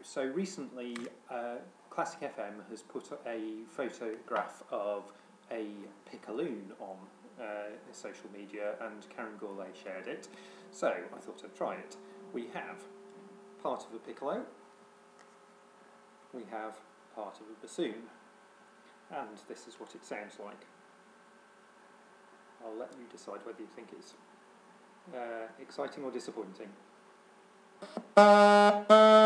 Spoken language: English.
So recently, Classic FM has put a photograph of a Piccoloon on social media, and Karen Gourlay shared it. So I thought I'd try it. We have part of a piccolo, we have part of a bassoon, and this is what it sounds like. I'll let you decide whether you think it's exciting or disappointing.